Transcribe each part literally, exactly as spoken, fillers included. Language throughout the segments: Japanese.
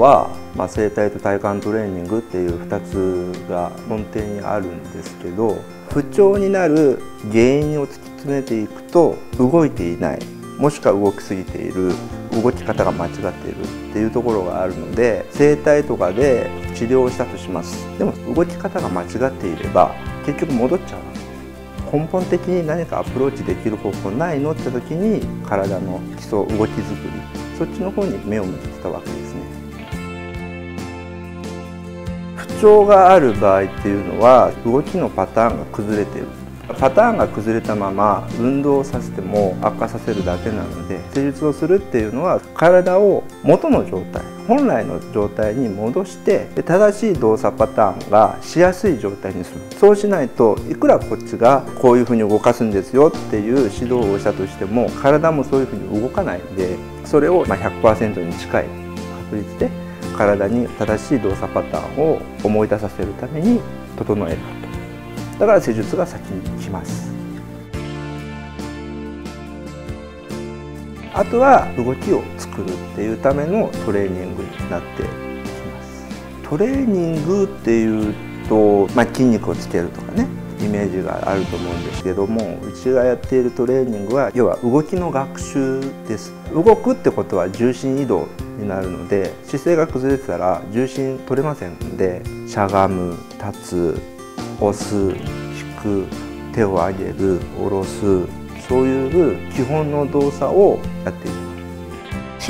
は、まあ、整体と体幹トレーニングっていうふたつが根底にあるんですけど、不調になる原因を突き詰めていくと、動いていない、もしくは動きすぎている、動き方が間違っているっていうところがあるので、整体とかで治療をしたとします。でも動き方が間違っていれば結局戻っちゃう。根本的に何かアプローチできる方法ないのって時に、体の基礎動き作り、そっちの方に目を向けてたわけですね。不調がある場合っていうのは、動きのパターンが崩れている。パターンが崩れたまま運動をさせても悪化させるだけなので、施術をするっていうのは体を元の状態、本来の状態に戻して、正しい動作パターンがしやすい状態にする。そうしないと、いくらこっちがこういうふうに動かすんですよっていう指導をしたとしても、体もそういうふうに動かないので、それをひゃくパーセントに近い確率で体に正しい動作パターンを思い出させるために整えると。だから施術が先に来ます。あとは動きを作るっていうためのトレーニングになってきます。トレーニングっていうと、まあ、筋肉をつけるとかね、イメージがあると思うんですけども、うちがやっているトレーニングは要は動きの学習です。動くってことは重心移動になるので、姿勢が崩れてたら重心取れませんので、しゃがむ、立つ、押す、引く、手を上げる、下ろす、そういう基本の動作をやっていきます。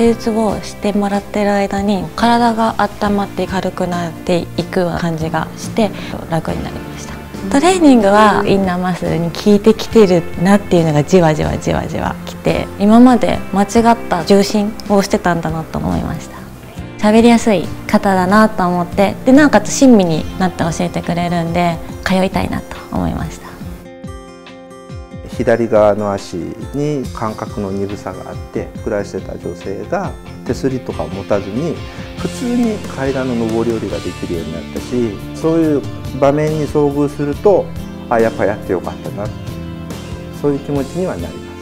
手術をしてもらってる間に体が温まって軽くなっていく感じがして楽になりました。トレーニングはインナーマッスルに効いてきてるなっていうのがじわじわじわじわきて、今まで間違った重心をしてたんだなと思いました。喋りやすい方だなと思って、でなおかつ親身になって教えてくれるんで通いたいなと思いました。 左側の足に感覚の鈍さがあって暮らしてた女性が手すりとかを持たずに普通に階段の上り下りができるようになったし、そういう場面に遭遇すると、あ、やっぱやってよかったな、そういう気持ちにはなります。